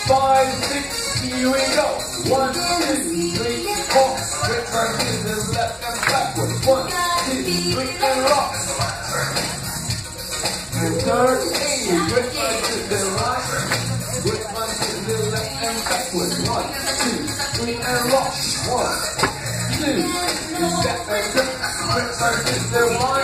5, 6, here we go. 1, 2, 3, 4. Switch right to the left and backward. 1, 2, 3, and rock. And 13, switch right to the right. Switch right to the left and backward. 1, 2, 3, and rock. 1, 2, step and turn. Switch right to the right.